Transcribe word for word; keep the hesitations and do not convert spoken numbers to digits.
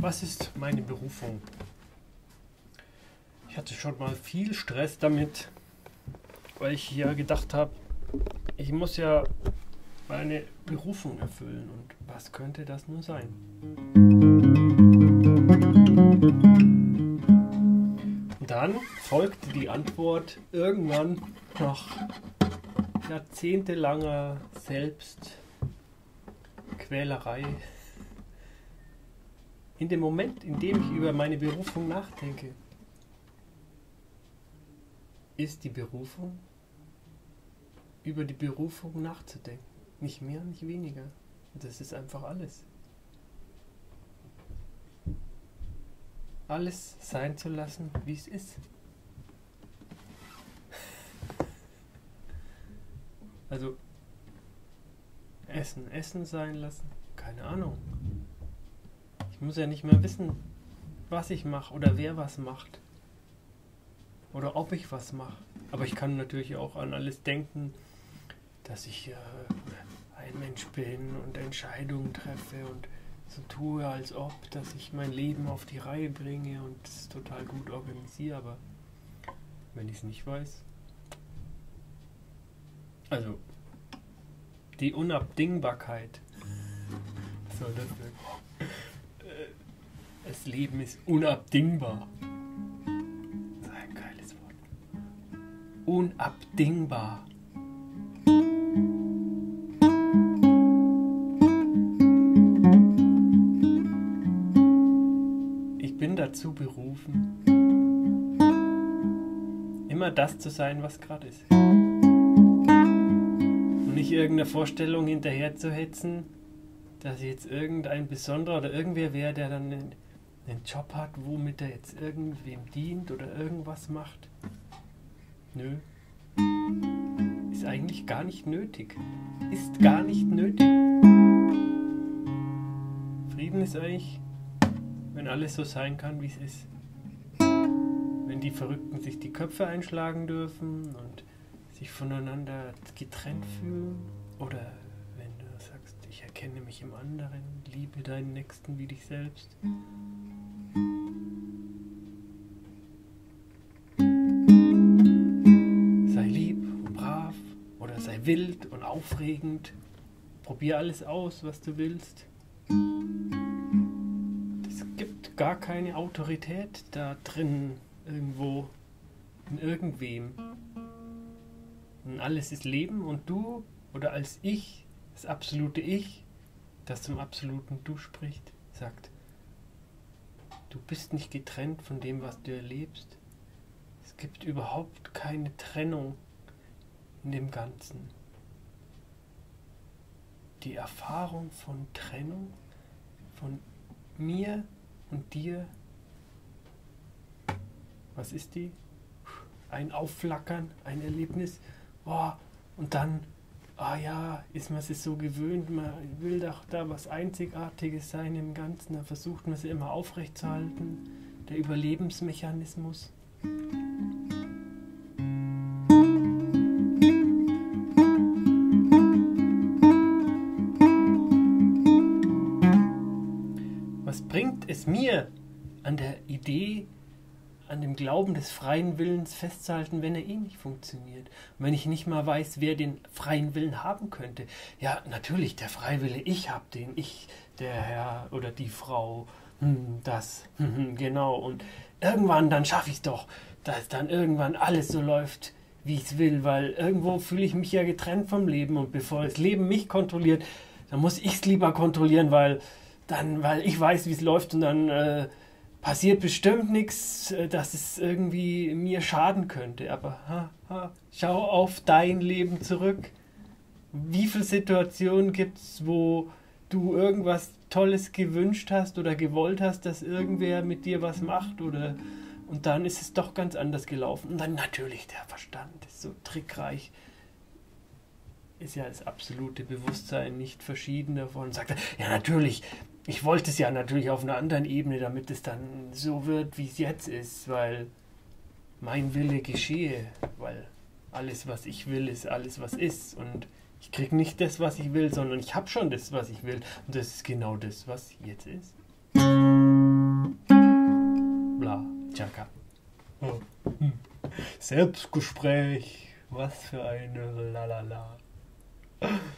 Was ist meine Berufung? Ich hatte schon mal viel Stress damit, weil ich ja gedacht habe, ich muss ja meine Berufung erfüllen. Und was könnte das nur sein? Und dann folgte die Antwort irgendwann nach jahrzehntelanger Selbstquälerei. In dem Moment, in dem ich über meine Berufung nachdenke, ist die Berufung, über die Berufung nachzudenken. Nicht mehr, nicht weniger. Das ist einfach alles. Alles sein zu lassen, wie es ist. Also, Essen, Essen sein lassen. Keine Ahnung. Ich muss ja nicht mehr wissen, was ich mache oder wer was macht. Oder ob ich was mache. Aber ich kann natürlich auch an alles denken, dass ich äh, ein Mensch bin und Entscheidungen treffe und so tue, als ob, dass ich mein Leben auf die Reihe bringe und es total gut organisiere. Aber wenn ich es nicht weiß. Also, die Unabdingbarkeit. Was soll das denn? Das Leben ist unabdingbar. Das ist ein geiles Wort. Unabdingbar. Ich bin dazu berufen, immer das zu sein, was gerade ist. Und nicht irgendeiner Vorstellung hinterher zu hetzen, dass jetzt irgendein Besonderer oder irgendwer wäre, der dann einen, einen Job hat, womit er jetzt irgendwem dient oder irgendwas macht. Nö. Ist eigentlich gar nicht nötig. Ist gar nicht nötig. Frieden ist eigentlich, wenn alles so sein kann, wie es ist. Wenn die Verrückten sich die Köpfe einschlagen dürfen und sich voneinander getrennt fühlen. Oder wenn du sagst, ich erkenne mich im anderen, liebe deinen Nächsten wie dich selbst. Sei lieb und brav oder sei wild und aufregend. Probier alles aus, was du willst. Es gibt gar keine Autorität da drin, irgendwo, in irgendwem. Und alles ist Leben und du oder als Ich, das absolute Ich, das zum absoluten Du spricht, sagt, du bist nicht getrennt von dem, was du erlebst. Es gibt überhaupt keine Trennung in dem Ganzen. Die Erfahrung von Trennung, von mir und dir, was ist die? Ein Aufflackern, ein Erlebnis, oh, und dann, ah ja, ist man sich so gewöhnt, man will doch da was Einzigartiges sein im Ganzen, da versucht man sie immer aufrechtzuerhalten, der Überlebensmechanismus. Was bringt es mir an der Idee, an dem Glauben des freien Willens festzuhalten, wenn er eh nicht funktioniert? Und wenn ich nicht mal weiß, wer den freien Willen haben könnte. Ja, natürlich, der freie Wille, ich hab den, ich, der Herr oder die Frau, hm, das, hm, genau. Und irgendwann, dann schaffe ich es doch, dass dann irgendwann alles so läuft, wie ich es will, weil irgendwo fühle ich mich ja getrennt vom Leben und bevor das Leben mich kontrolliert, dann muss ich es lieber kontrollieren, weil dann, weil ich weiß, wie es läuft und dann äh, passiert bestimmt nichts, dass es irgendwie mir schaden könnte. Aber ha, ha, schau auf dein Leben zurück. Wie viele Situationen gibt es, wo du irgendwas Tolles gewünscht hast oder gewollt hast, dass irgendwer mit dir was macht oder und dann ist es doch ganz anders gelaufen. Und dann natürlich der Verstand ist so trickreich. Ist ja das absolute Bewusstsein nicht verschieden davon. Sagt er, ja natürlich, ich wollte es ja natürlich auf einer anderen Ebene, damit es dann so wird, wie es jetzt ist, weil mein Wille geschehe, weil alles, was ich will, ist alles, was ist und ich kriege nicht das, was ich will, sondern ich habe schon das, was ich will und das ist genau das, was jetzt ist. Chaka. Oh. Hm. Selbstgespräch. Was für eine Lalala.